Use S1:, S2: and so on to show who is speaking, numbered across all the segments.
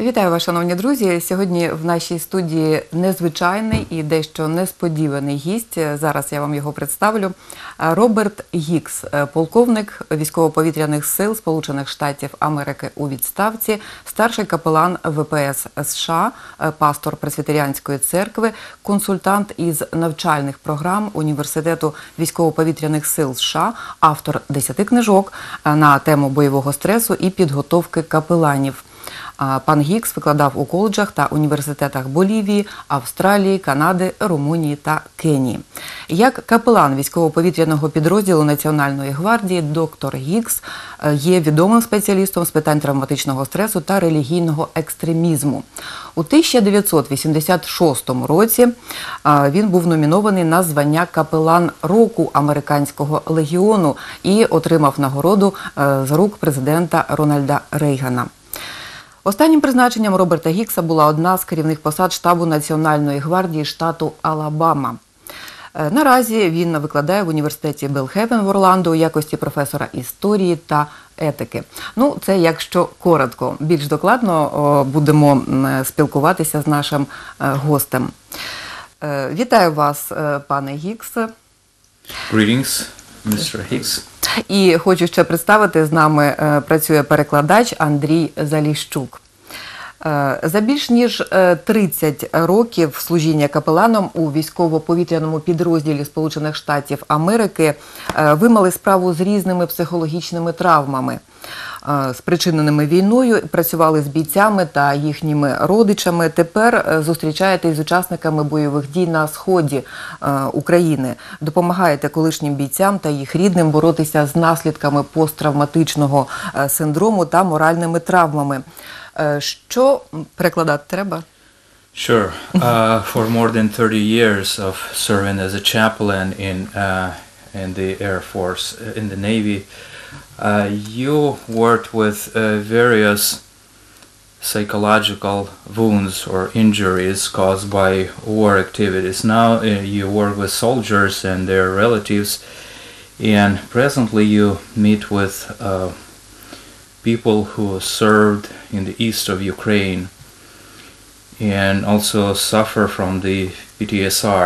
S1: Вітаю вас, шановні друзі. Сьогодні в нашій студії незвичайний і дещо несподіваний гість. Зараз я вам його представлю. Роберт Гікс, полковник військово-повітряних сил Сполучених Штатів Америки у відставці, старший капелан ВПС США, пастор Пресвітеріанської церкви, консультант із навчальних програм Університету військово-повітряних сил США, автор 10 книжок на тему бойового стресу і підготовки капеланів. Пан Гікс викладав у коледжах та університетах Болівії, Австралії, Канади, Румунії та Кенії. Як капелан військово-повітряного підрозділу Національної гвардії, доктор Гікс є відомим спеціалістом з питань травматичного стресу та релігійного екстремізму. У 1986 році він був номінований на звання капелан року Американського легіону і отримав нагороду з рук президента Рональда Рейгана. Останнім призначенням Роберта Гікса була одна з керівних посад штабу Національної гвардії штату Алабама. Наразі він викладає в університеті Белхевен в Орландо у якості професора історії та етики. Ну, це якщо коротко. Більш докладно будемо спілкуватися з нашим гостем. Вітаю вас, пане Гікс.
S2: Greetings, Mr. Hicks.
S1: І хочу ще представити, з нами працює перекладач Андрій Заліщук. За більш ніж 30 років служіння капеланом у військово-повітряному підрозділі Сполучених Штатів Америки ви мали справу з різними психологічними травмами, спричиненими війною, працювали з бійцями та їхніми родичами. Тепер зустрічаєтесь з учасниками бойових дій на сході України. Допомагаєте колишнім бійцям та їх рідним боротися з наслідками посттравматичного синдрому та моральними травмами. Що перекладати треба?
S2: Sure. For more than 30 years of serving as a chaplain in the Air Force, in the Navy, you worked with various psychological wounds or injuries caused by war activities. Now you work with soldiers and their relatives, and presently you meet with people who served in the east of Ukraine and also suffer from the PTSR.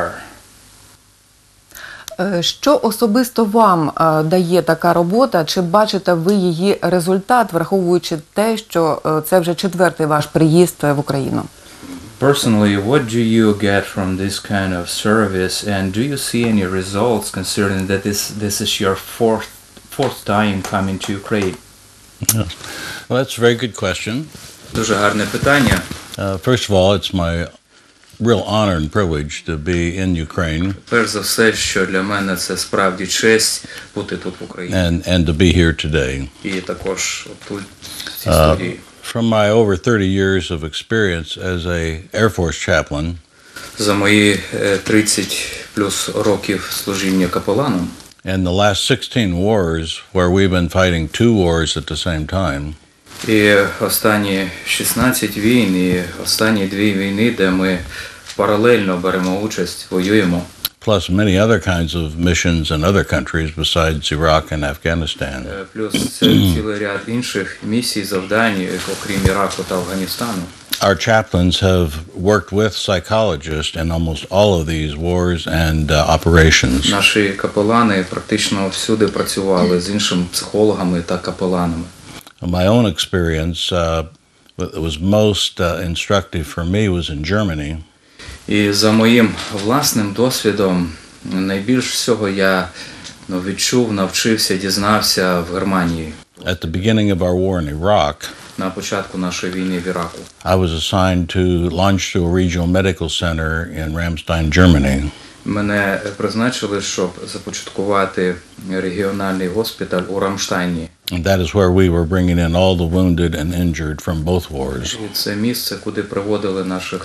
S1: Що особисто вам дає така робота? Чи бачите ви її результат, враховуючи те, що це вже четвертий ваш приїзд в Україну?
S2: Personally, what do you get from this kind of service, and do you see any results considering that this is your fourth time coming to Ukraine?
S3: Well, that's a very good question.
S2: Дуже гарне питання.
S3: First of all, it's my real honor and privilege to be in Ukraine
S2: Перш за все, що для мене це справді честь бути тут в Україні.
S3: and to be here today.
S2: І також тут в цій студії.
S3: From my over 30 years of experience as a Air Force chaplain,
S2: За мої 30 плюс років служіння капеланом,
S3: and the last 16 wars where we've been fighting two wars at the same time,
S2: і останні 16 війн, і останні 2 війни, де ми паралельно беремо участь, воюємо.
S3: plus many other kinds of missions in other countries besides Iraq and Afghanistan.
S2: Плюс це цілий ряд інших місій, завдань, окрім Іраку та Афганістану.
S3: Our chaplains have worked with psychologists in almost all of these wars and operations.
S2: Наші капелани практично всюди працювали з іншими психологами та капеланами.
S3: My own experience that was most instructive for me was in Germany.
S2: І за моїм власним досвідом найбільш всього я відчув, навчився, дізнався в Германії.
S3: At the beginning of our war in Iraq,
S2: На початку нашої війни в Іраку.
S3: I was assigned to launch to a regional medical center in Ramstein, Germany.
S2: Мене призначили, щоб започаткувати регіональний госпіталь у Рамштайні.
S3: And that is where we were bringing in all the wounded and injured from both wars.
S2: І це місце, куди привозили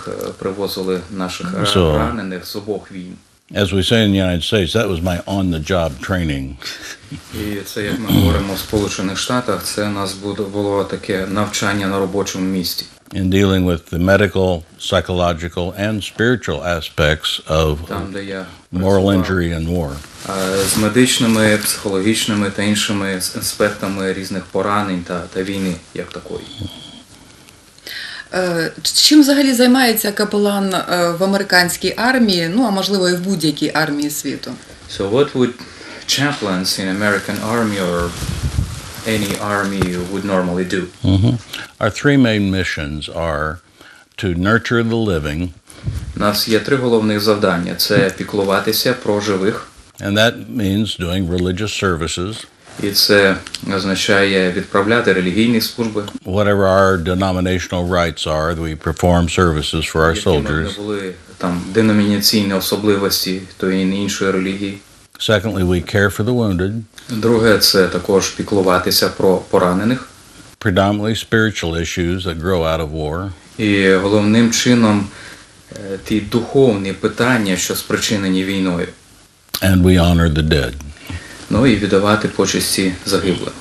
S2: наших ранених з обох війн.
S3: As we say in the United States, that was my on-the-job training.
S2: І це, як ми говоримо в Сполучених Штатах, це у нас було таке навчання на робочому місці.
S3: In dealing with the medical, psychological, and spiritual aspects of
S2: Там, де я
S3: moral injury and war.
S2: з медичними, психологічними та іншими аспектами різних поранень та війни, як такої.
S1: Чим взагалі займається капелан в американській армії, ну а можливо і в будь-якій армії світу?
S2: So what would chaplains in American army or any army would normally do?
S3: Our three main missions are to nurture the living,
S2: У нас є три головних завдання. Це піклуватися про живих,
S3: and that means doing religious services,
S2: і це означає відправляти релігійні служби.
S3: whatever our denominational rights are, we perform services for our
S2: Якими б
S3: soldiers.
S2: не були там деномінаційні особливості тої і іншої релігії.
S3: Secondly, we care for the wounded,
S2: Друге, це також піклуватися про поранених.
S3: predominantly spiritual issues that grow out of war.
S2: І головним чином ті духовні питання, що спричинені війною.
S3: And we honor the dead.
S2: Ну і віддавати почесті загиблим.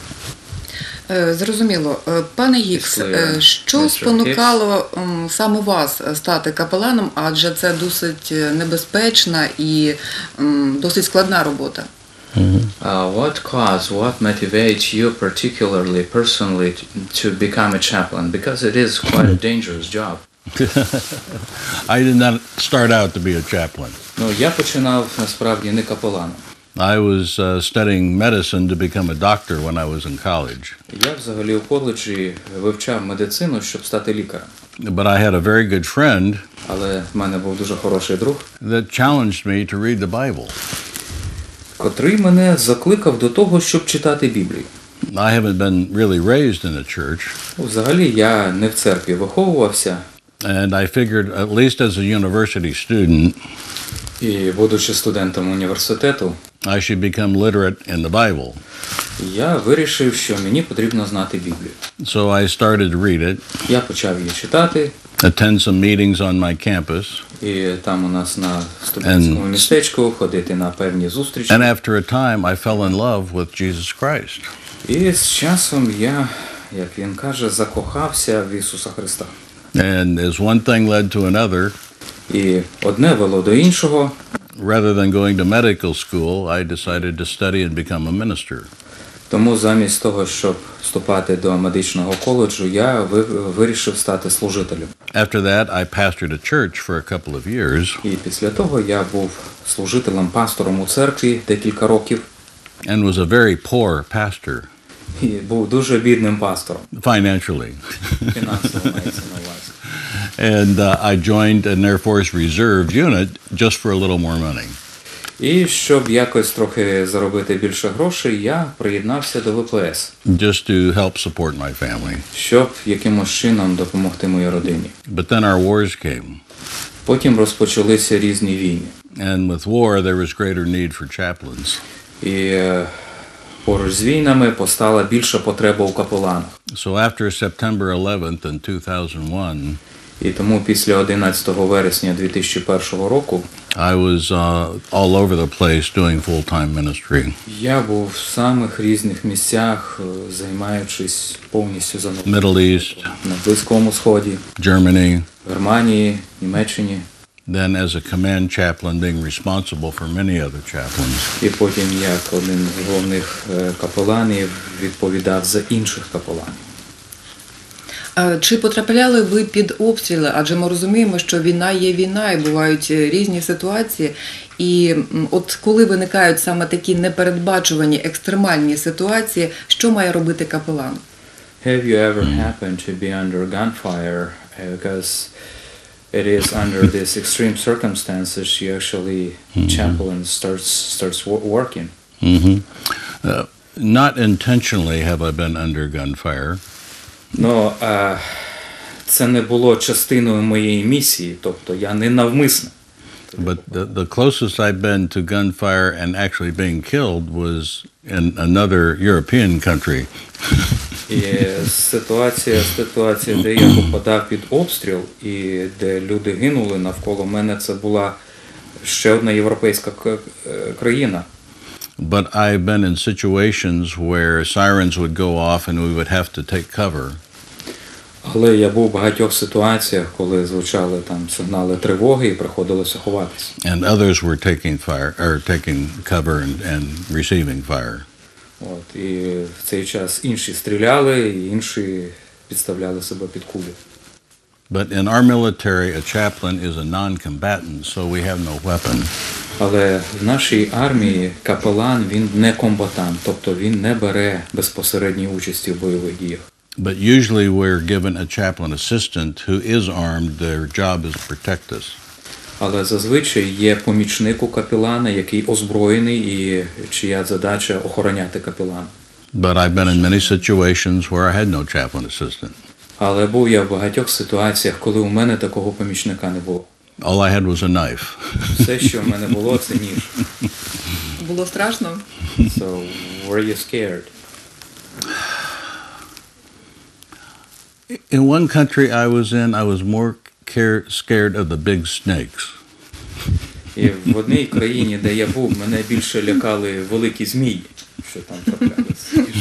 S1: Зрозуміло. Пане Гікс, що
S2: Mr.
S1: спонукало саме вас стати капеланом, адже це досить небезпечна і досить складна робота?
S2: What motivates you particularly, personally, to become a chaplain? Because it is quite a dangerous job.
S3: I did not start out to be a chaplain.
S2: Ну, я починав насправді не капеланом.
S3: I was studying medicine to become a doctor when I was in college.
S2: Я взагалі у коледжі вивчав медицину, щоб стати лікарем.
S3: But I had a very good friend
S2: Але в мене був дуже хороший друг,
S3: that challenged me to read the Bible.
S2: котрий мене закликав до того, щоб читати Біблію.
S3: I haven't been really raised in a church,
S2: Взагалі я не в церкві виховувався,
S3: and I figured, at least as a university student,
S2: і будучи студентом університету,
S3: I should become literate in the Bible.
S2: я вирішив, що мені потрібно знати Біблію.
S3: So I started to read it,
S2: Я почав її читати,
S3: attend some meetings on my campus,
S2: і там у нас на студентському містечку ходити на певні зустрічі.
S3: and after a time I fell in love with Jesus Christ.
S2: І з часом я, як він каже, закохався в Ісуса Христа.
S3: And as one thing led to another,
S2: І одне вело до іншого.
S3: rather than going to medical school, I decided to study and become a minister.
S2: Тому замість того, щоб вступати до медичного коледжу, я вирішив стати служителем.
S3: After that, I pastored a church for a couple of years
S2: І після того я був служителем, пастором у церкві декілька років.
S3: and was a very poor pastor
S2: І був дуже бідним пастором.
S3: financially.
S2: Фінансово мається на увазі.
S3: And I joined an Air Force Reserve unit just for a little more money.
S2: І щоб якось трохи заробити більше грошей, я приєднався до ВПС,
S3: Just to help support my family.
S2: щоб якимось чином допомогти моїй родині.
S3: But then our wars came.
S2: Потім розпочалися різні війни.
S3: And with war, there was greater need for chaplains.
S2: І поруч з війнами постала більша потреба у капеланах.
S3: So after September 11th in 2001,
S2: І тому після 11 вересня 2001 року
S3: I was all over the place doing full-time ministry.
S2: я був в самих різних місцях, займаючись повністю
S3: Middle East,
S2: на Близькому Сході,
S3: Germany,
S2: Германії, Німеччині.
S3: then as a command chaplain being responsible for many other chaplains.
S2: І потім як один з головних капеланів відповідав за інших капеланів.
S1: Чи потрапляли ви під обстріли? Адже ми розуміємо, що війна є війна і бувають різні ситуації. І от коли виникають саме такі непередбачувані екстремальні ситуації, що має робити капелан?
S2: Have you ever happened to be under gunfire? Because it is under these extreme circumstances you actually chaplain starts working.
S3: Not intentionally have I been under gunfire,
S2: Ну, це не було частиною моєї місії, тобто я не навмисно.
S3: but the closest I've been to gunfire and actually being killed was in another European country.
S2: І ситуація, де я попадав під обстріл і де люди гинули навколо мене, це була ще одна європейська країна.
S3: But I've been in situations where sirens would go off and we would have to take cover.
S2: Але я був в багатьох ситуаціях, коли звучали там сигнали тривоги і приходилося ховатися.
S3: And others were taking cover and receiving fire.
S2: От, і в цей час інші стріляли, і інші підставляли себе під кулі.
S3: But in our military, a chaplain is a non-combatant, so we have no weapon.
S2: Але в нашій армії капелан він не комбатант, тобто він не бере безпосередньої участі в бойових діях.
S3: But usually we're given a chaplain assistant who is armed. Their job is to protect us.
S2: Але зазвичай є помічник у капелана, який озброєний і чия задача охороняти капелана.
S3: But I've been in many situations where I had no chaplain assistant.
S2: Але був я в багатьох ситуаціях, коли у мене такого помічника не було.
S3: All I had was a knife.
S2: Все, що в мене було, це ніж.
S1: Було страшно?
S2: So, were you scared?
S3: In one country I was more scared of the big snakes.
S2: І в одній країні, де я був, мене більше лякали великі змії, що там траплялися.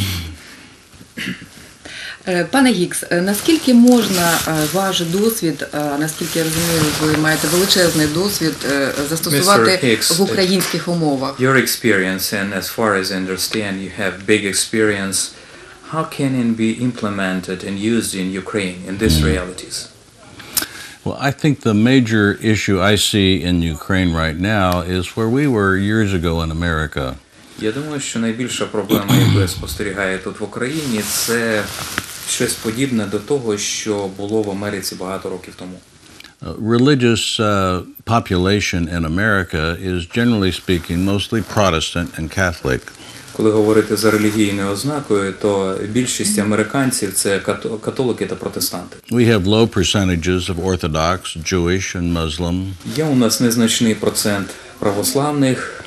S1: Пане Гікс, наскільки можна ваш досвід, наскільки я розумію, ви маєте величезний досвід застосувати
S2: Mr. Hicks,
S1: в українських умовах?
S2: Your experience, and as far as I understand, you have big experience. How can it be implemented and used in Ukraine in these realities?
S3: Well, I think the major issue I see in Ukraine right now is where we were years ago in America.
S2: Я думаю, що найбільша проблема, яку я спостерігаю тут в Україні, це щось подібне до того, що було в Америці багато років тому.
S3: Religious population in America is, generally speaking, mostly Protestant and Catholic.
S2: Коли говорити за релігійною ознакою, то більшість американців – це католики та протестанти.
S3: We have low percentages of Orthodox, Jewish, and Muslim.
S2: Є у нас незначний процент православних,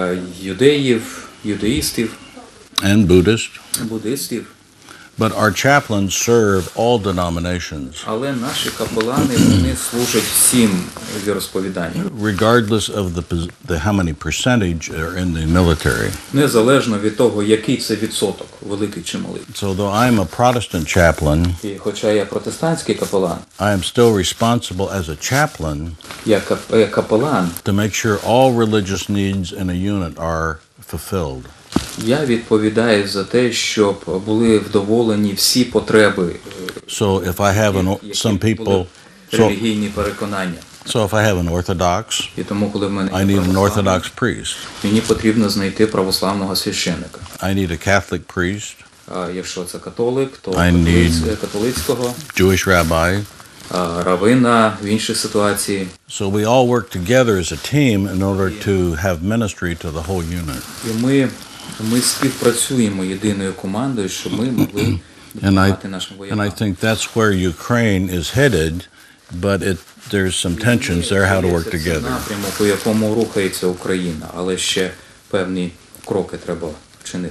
S2: юдеїв, юдеїстів,
S3: and Buddhist.
S2: буддистів.
S3: But our chaplains serve all denominations,
S2: Але наші капелани, вони служать всім віросповіданням.
S3: regardless of how many percentage are in the military.
S2: Незалежно від того, який це відсоток, великий чи малий.
S3: So though I'm a Protestant chaplain,
S2: І хоча я протестантський капелан,
S3: I am still responsible as a chaplain
S2: я капелан,
S3: to make sure all religious needs in a unit are fulfilled.
S2: я відповідаю за те, щоб були вдоволені всі потреби,
S3: So if I have some
S2: які були
S3: people,
S2: релігійні переконання.
S3: so if I have an Orthodox,
S2: І тому, коли в мене
S3: I
S2: є
S3: need an
S2: православний,
S3: Orthodox priest.
S2: мені потрібно знайти православного священника.
S3: I need a Catholic priest,
S2: А якщо це католик, то
S3: I need-
S2: католицького,
S3: Jewish rabbi.
S2: а равина в іншій ситуації.
S3: So we all work together as a team in order to have ministry to the whole unit.
S2: І ми співпрацюємо єдиною командою, щоб ми могли
S3: And
S2: допомагати нашим
S3: I
S2: воякам.
S3: think that's where Ukraine is headed, but there's some tensions there how to work
S2: Це
S3: together.
S2: напрямок, у якому рухається Україна, але ще певні кроки треба вчинити.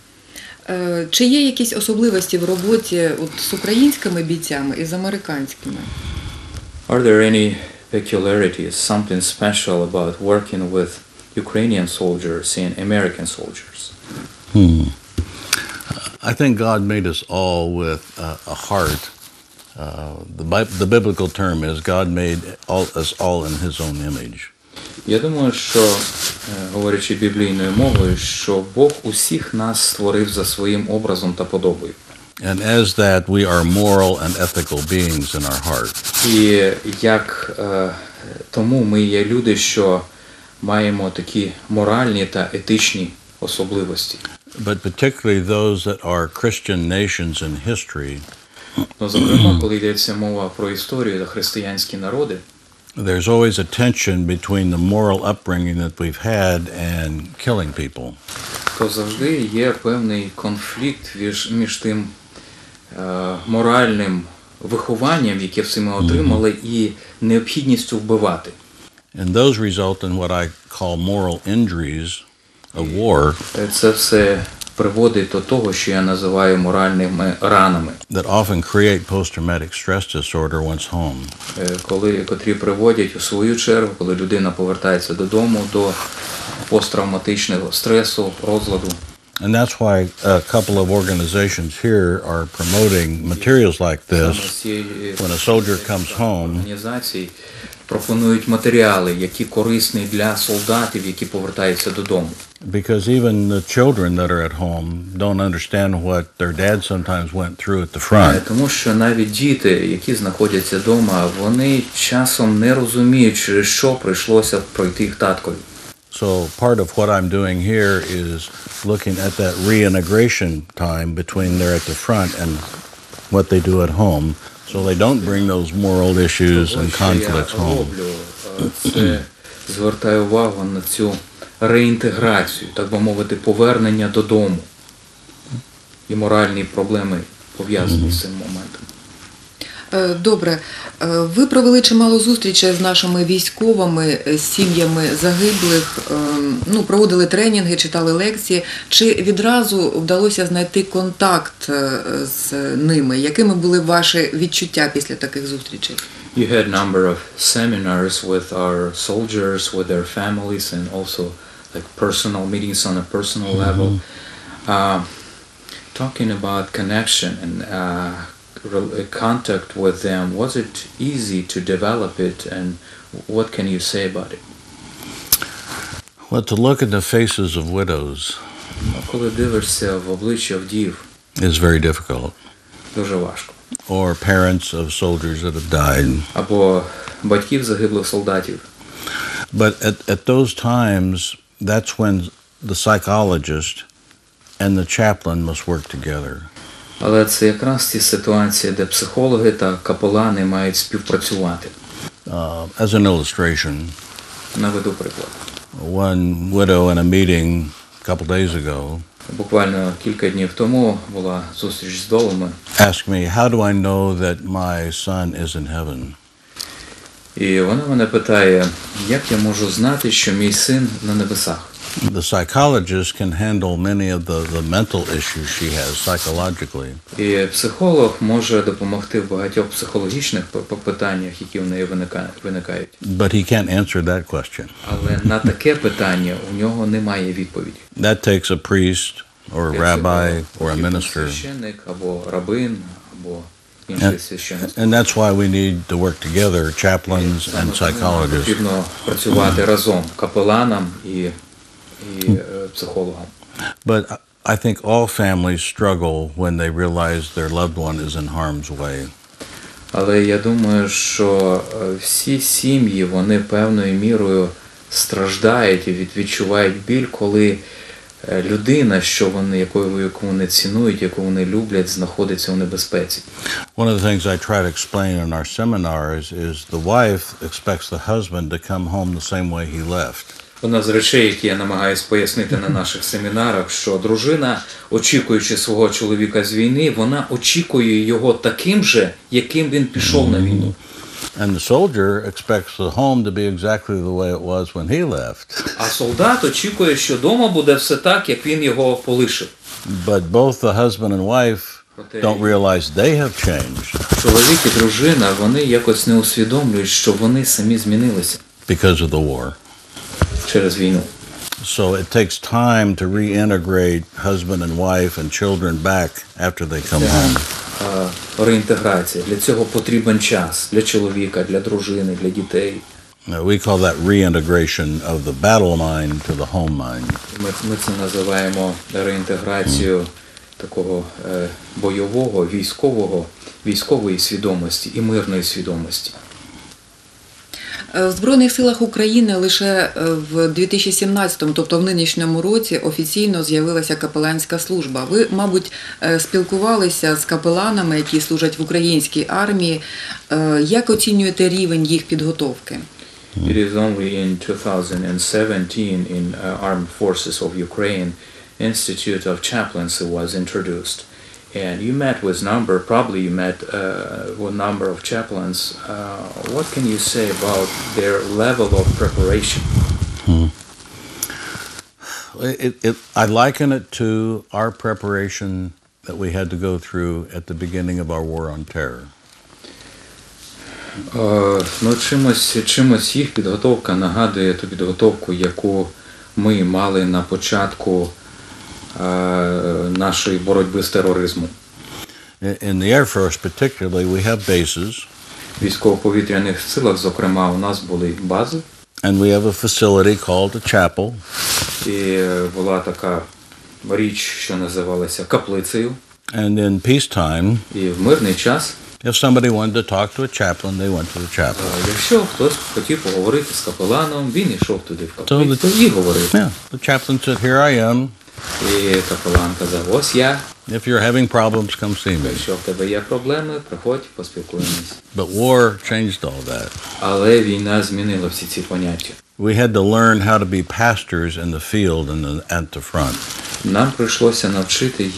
S1: Чи є якісь особливості в роботі з українськими бійцями і з американськими?
S2: Are there any peculiarities, something special about working with Ukrainian soldiers and American soldiers?
S3: I think God made us all with a heart. The biblical term is God made us all in His own image.
S2: Я думаю, що, говорячи біблійною мовою, що Бог усіх нас створив за своїм образом та подобою.
S3: And as that, we are moral and ethical beings in our heart.
S2: І як тому ми є люди, що маємо такі моральні та етичні особливості.
S3: But particularly those that are Christian nations in history,
S2: Ну, зокрема, коли йдеться мова про історію та християнські народи,
S3: there's always a tension between the moral upbringing that we've had and killing people.
S2: то завжди є певний конфлікт між тим моральним вихованням, яке всі ми отримали, і необхідністю вбивати.
S3: And those result in what I call moral injuries of war
S2: Це все приводить до того, що я називаю моральними ранами,
S3: that often create post-traumatic stress disorder once home.
S2: котрі приводять у свою чергу, коли людина повертається додому, до посттравматичного стресу, розладу.
S3: And that's why a couple of organizations here are promoting materials like
S2: Саме
S3: this.
S2: ці
S3: When a soldier comes home,
S2: організації пропонують матеріали, які корисні для солдатів, які повертаються додому.
S3: because even the children that are at home don't understand what their dad sometimes went through at the front.
S2: Тому що навіть діти, які знаходяться вдома, вони часом не розуміють, через що прийшлося пройти їх таткові.
S3: So part of what I'm doing here is looking at that reintegration time between they're at the front and what they do at home, so they don't bring those moral issues and conflicts
S2: Що я
S3: home.
S2: роблю, це звертаю увагу на цю реінтеграцію, так би мовити, повернення додому і моральні проблеми пов'язані з цим моментом.
S1: Добре. Ви провели чимало зустрічей з нашими військовими, з сім'ями загиблих, проводили тренінги, читали лекції. Чи відразу вдалося знайти контакт з ними? Якими були ваші відчуття після таких зустрічей?
S2: You had a number of seminars with our soldiers, with their families, and also like personal meetings on a personal level. Talking about connection and contact with them, was it easy to develop it, and what can you say about it?
S3: Well, to look at the faces of widows
S2: Коли дивишся в обличчя вдів,
S3: is very difficult,
S2: дуже важко.
S3: or parents of soldiers that have died.
S2: Або батьків загиблих солдатів.
S3: But at those times, that's when the psychologist and the chaplain must work together.
S2: Але це якраз ті ситуації, де психологи та капелани мають співпрацювати.
S3: As an illustration,
S2: Наведу приклад.
S3: one widow in a meeting a couple days ago
S2: Буквально кілька днів тому була зустріч з вдовами,
S3: asked me, how do I know that my son is in heaven?
S2: і вона мене питає, як я можу знати, що мій син на небесах?
S3: The psychologist can handle many of the mental issues she has psychologically,
S2: І психолог може допомогти в багатьох психологічних питаннях, які в неї виникають.
S3: but he can't answer that question.
S2: Але на таке питання у нього немає відповіді.
S3: That takes a priest or a rabbi or a minister.
S2: Священник, або рабин, або інший священник.
S3: And that's why we need to work together, chaplains and psychologists.
S2: Потрібно працювати разом капеланам і психологам.
S3: But I think all families struggle when they realize their loved one is in harm's way.
S2: Але я думаю, що всі сім'ї, вони певною мірою страждають і відчувають біль, коли людина, яку вони цінують, яку вони люблять, знаходиться у небезпеці.
S3: One of the things I try to explain in our seminars is the wife expects the husband to come home the same way he left.
S2: Одна з речей, які я намагаюся пояснити на наших семінарах, що дружина, очікуючи свого чоловіка з війни, вона очікує його таким же, яким він пішов на війну.
S3: And the soldier expects the home to be exactly the way it was when he left.
S2: А солдат очікує, що вдома буде все так, як він його полишив.
S3: But both the husband and wife don't realize they have changed
S2: Чоловік і дружина, вони якось не усвідомлюють, що вони самі змінилися
S3: because of the war.
S2: через війну.
S3: So it takes time to reintegrate husband and wife and children back after they come home.
S2: Реінтеграція. Для цього потрібен час. Для чоловіка, для дружини, для дітей.
S3: We call that reintegration of the battle mind to the home mind.
S2: Ми це називаємо реінтеграцію такого бойового, військової свідомості і мирної свідомості.
S1: В Збройних силах України лише в 2017, тобто в нинішньому році, офіційно з'явилася капеланська служба. Ви, мабуть, спілкувалися з капеланами, які служать в українській армії. Як оцінюєте рівень їх підготовки?
S2: It is only in 2017 in Armed Forces of Ukraine Institute of Chaplaincy was introduced. And you met with probably you met with a number of chaplains. What can you say about their level of preparation?
S3: I liken it to our preparation that we had to go through at the beginning of our war on terror.
S2: Чимось їх підготовка нагадує ту підготовку, яку ми мали на початку нашої боротьби з тероризмом.
S3: In the Air Force particularly, we have bases,
S2: В військово-повітряних силах, зокрема, у нас були бази,
S3: and we have a facility called a chapel.
S2: і була така річ, що називалася каплицею.
S3: And in peacetime,
S2: І в мирний час,
S3: if somebody wanted to talk to a chaplain, they went to the chapel.
S2: якщо хтось хотів поговорити з капеланом, він йшов туди в
S3: То
S2: каплицю і говорив.
S3: Yeah, the chaplain said, "Here I am.
S2: І капелан казав, ось я,
S3: If you're having problems, come see me."
S2: якщо в тебе є проблеми, приходь, поспілкуємось.
S3: But war changed all that.
S2: Але війна змінила всі ці поняття.
S3: We had to learn how to be pastors in the field and at the front.
S2: Нам прийшлося навчити,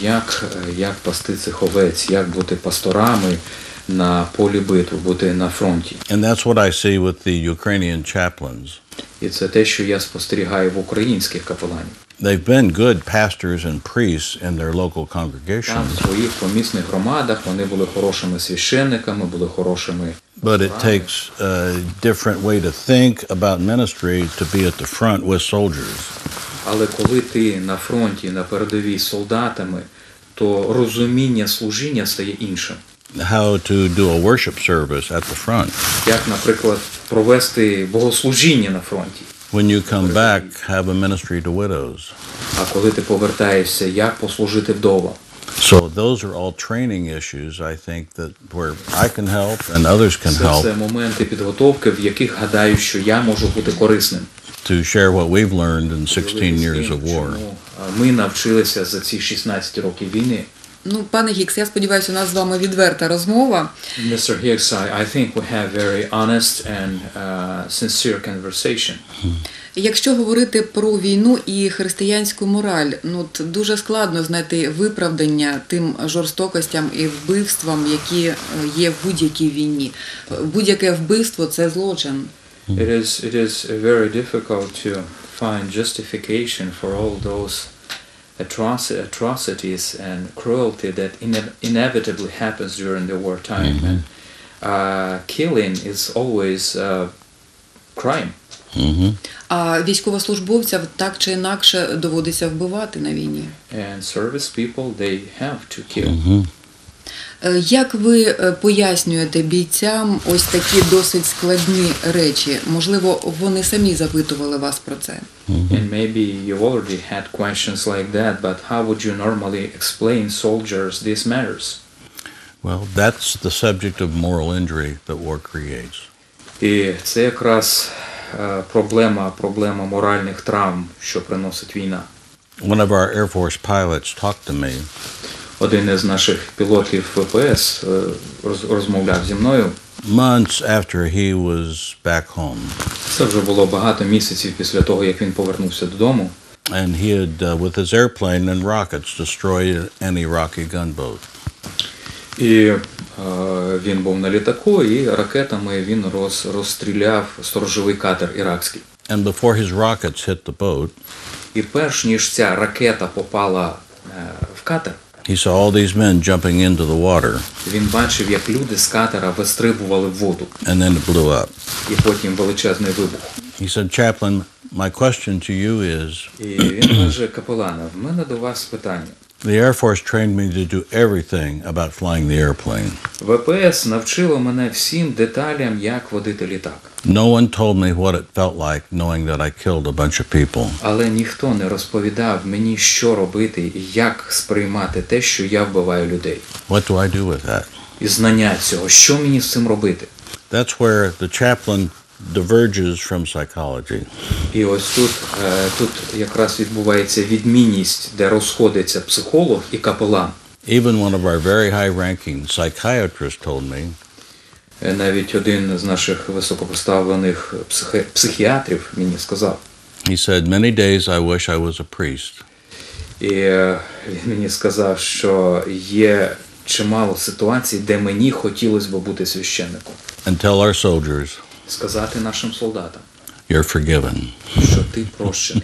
S2: як пасти цих овець, як бути пасторами на полі битви, бути на фронті.
S3: And that's what I see with the Ukrainian chaplains.
S2: І це те, що я спостерігаю в українських капеланів.
S3: They've been good pastors and priests in their local
S2: Там
S3: congregations,
S2: в своїх помісних громадах вони були хорошими священниками, були хорошими.
S3: but it takes a different way to think about ministry to be at the front with soldiers.
S2: Але коли ти на фронті, на передовій з солдатами, то розуміння служіння стає іншим.
S3: How to do a worship service at the front.
S2: Як, наприклад, провести богослужіння на фронті.
S3: When you come back, have a ministry to widows.
S2: А коли ти повертаєшся, як послужити вдовам.
S3: So those are all training issues, I think, that where I can help and others can
S2: Це
S3: help
S2: все моменти підготовки, в яких гадаю, що я можу бути корисним.
S3: to share what we've learned in 16 years of war.
S2: Чому ми навчилися за ці 16 років війни.
S1: Ну, пане Гікс, я сподіваюся, у нас з вами відверта розмова.
S2: Mr. Hicks, I think we have very honest and sincere conversation.
S1: Якщо говорити про війну і християнську мораль, ну дуже складно знайти виправдання тим жорстокостям і вбивствам, які є в будь-якій війні. Будь-яке вбивство – це злочин.
S2: It is very difficult to find justification for all those atrocities and cruelty that inevitably happens during the wartime. And killing is always crime.
S1: А військовослужбовцям так чи інакше доводиться вбивати на війні.
S2: And service people, they have to kill.
S1: Як ви пояснюєте бійцям ось такі досить складні речі? Можливо, вони самі запитували вас про це.
S2: And maybe you already had questions like that, but how would you normally explain soldiers these matters?
S3: Well, that's the subject of moral injury that war creates.
S2: І це якраз проблема моральних травм, що приносить війна.
S3: One of our Air Force pilots talked to me,
S2: Один із наших пілотів ВПС розмовляв зі мною.
S3: months after he was back home.
S2: Це вже було багато місяців після того, як він повернувся додому.
S3: And he had, with his airplane and rockets, destroyed an Iraqi gunboat.
S2: І він був на літаку, і ракетами він розстріляв сторожовий катер іракський.
S3: And before his rockets hit the boat,
S2: І перш ніж ця ракета попала в катер,
S3: he saw all these men jumping into the water,
S2: він бачив, як люди з катера вистрибували в воду,
S3: and then it blew up.
S2: і потім величезний вибух.
S3: He said, "Chaplain, my question to you is,
S2: І він каже: капелана, в мене до вас питання.
S3: the Air Force trained me to do everything about flying the airplane.
S2: ВПС навчило мене всім деталям, як водити літак.
S3: No one told me what it felt like knowing that I killed a bunch of people.
S2: Але ніхто не розповідав мені, що робити і як сприймати те, що я вбиваю людей.
S3: What do I do with that?"
S2: І знання цього, що мені з цим робити.
S3: That's where the chaplain diverges from psychology.
S2: І ось тут якраз відбувається відмінність, де розходиться психолог і капелан.
S3: Even one of our very high-ranking psychiatrists told me,
S2: Навіть один з наших високопоставлених психіатрів мені сказав.
S3: he said, "Many days I wish I was a priest.
S2: І він мені сказав, що є чимало ситуацій, де мені хотілося б бути священником.
S3: And tell our soldiers,
S2: Сказати нашим солдатам,
S3: you're forgiven."
S2: що ти прощений.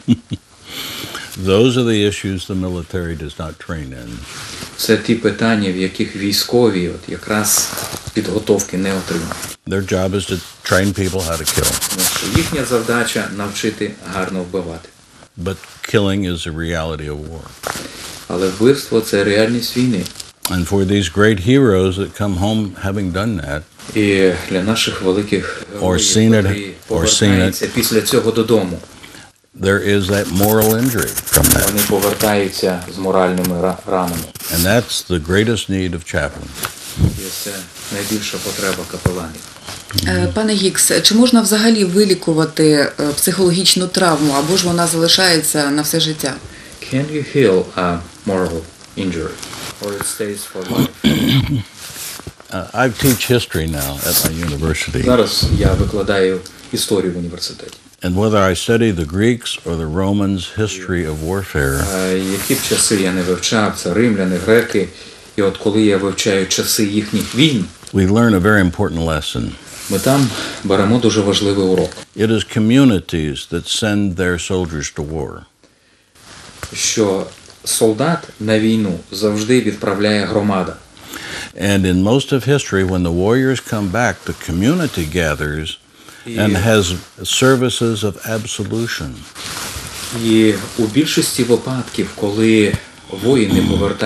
S3: Those are the issues the military does not train in.
S2: Це ті питання, в яких військові якраз підготовки не отримують.
S3: Their job is to train people how to kill.
S2: Тому що їхня завдача навчити гарно вбивати.
S3: But killing is a reality of war.
S2: Але вбивство – це реальність війни.
S3: And for these great heroes that come home having done that,
S2: І для наших великих
S3: seen it,
S2: героїв, які
S3: or seen it.
S2: повертаються після цього додому,
S3: there is that moral injury from that.
S2: вони повертаються з моральними ранами.
S3: And that's the greatest need of chaplains.
S2: І це найбільша потреба капеланів.
S1: Пане Гікс, чи можна взагалі вилікувати психологічну травму, або ж вона залишається на все життя?
S2: Can you heal a moral injury? Or it stays for life?
S3: I teach history now at my university.
S2: Зараз я викладаю історію в університеті.
S3: And whether I study the Greeks or the Romans' history of warfare,
S2: Які б часи я не вивчав, це римляни, греки, і от коли я вивчаю часи їхніх війн,
S3: we learn a very important lesson.
S2: ми там беремо дуже важливий урок,
S3: It is communities that send their soldiers to war.
S2: що солдат на війну завжди відправляє громада.
S3: And in most of history, when the warriors come back, the community gathers and has services of absolution.
S2: І у більшості випадків, коли воїни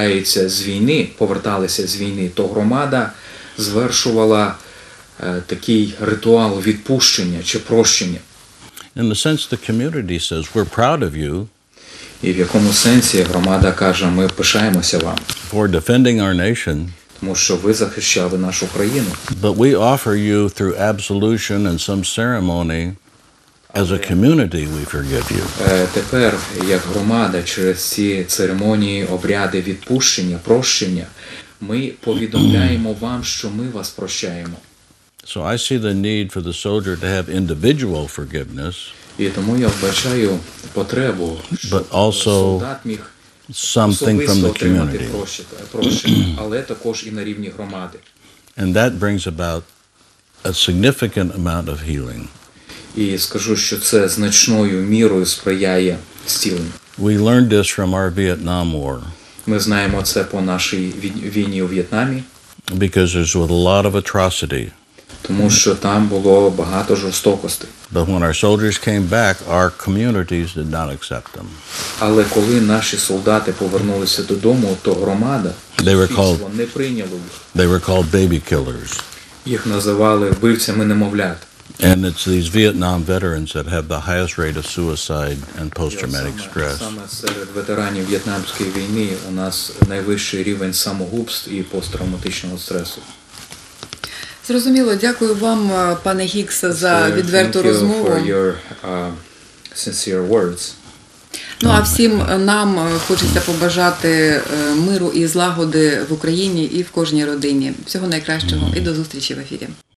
S2: поверталися з війни, то громада звершувала такий ритуал відпущення чи прощення.
S3: In the sense, the community says, we're proud of you
S2: І в якому сенсі громада каже, ми пишаємося вам,
S3: for defending our nation,
S2: тому що ви захищали нашу країну.
S3: but we offer you through absolution and some ceremony, as a community, we forgive you.
S2: Тепер, як громада, через ці церемонії, обряди відпущення, прощення, ми повідомляємо вам, що ми вас прощаємо.
S3: So I see the need for the soldier to have individual forgiveness,
S2: І тому я вбачаю потребу, щоб
S3: But also
S2: солдат міг
S3: something from
S2: особисто
S3: the
S2: отримати
S3: community.
S2: прощення, але також і на рівні громади.
S3: And that brings about a significant amount of healing.
S2: І скажу, що це значною мірою сприяє зціленню.
S3: We learned this from our Vietnam War,
S2: Ми знаємо це по нашій війні у В'єтнамі,
S3: because there's a lot of atrocity.
S2: тому що там було багато жорстокостей.
S3: But when our soldiers came back, our communities did not accept them.
S2: Але коли наші солдати повернулися додому, то громада,
S3: They were
S2: суспільство не прийняло їх.
S3: They were called baby killers.
S2: Їх називали вбивцями немовлят.
S3: And it's these Vietnam veterans that have the highest rate of suicide and post-traumatic stress.
S2: Саме серед ветеранів В'єтнамської війни у нас найвищий рівень самогубств і посттравматичного стресу.
S1: Зрозуміло, дякую вам, пане Гікс, за відверту
S2: Thank you
S1: розмову.
S2: for your sincere words.
S1: Ну а всім нам хочеться побажати миру і злагоди в Україні і в кожній родині. Всього найкращого і до зустрічі в ефірі.